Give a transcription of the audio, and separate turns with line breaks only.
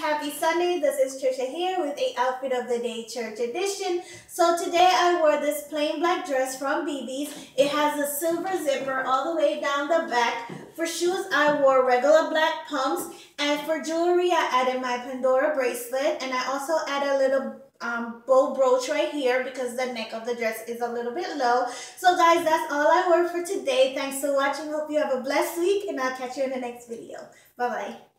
Happy Sunday, this is Trisha here with a outfit of the day church edition. So today I wore this plain black dress from BB's. It has a silver zipper all the way down the back. For shoes I wore regular black pumps, and for jewelry I added my Pandora bracelet, and I also added a little bow brooch right here because the neck of the dress is a little bit low. So guys, that's all I wore for today. Thanks for watching. Hope you have a blessed week, and I'll catch you in the next video. Bye bye.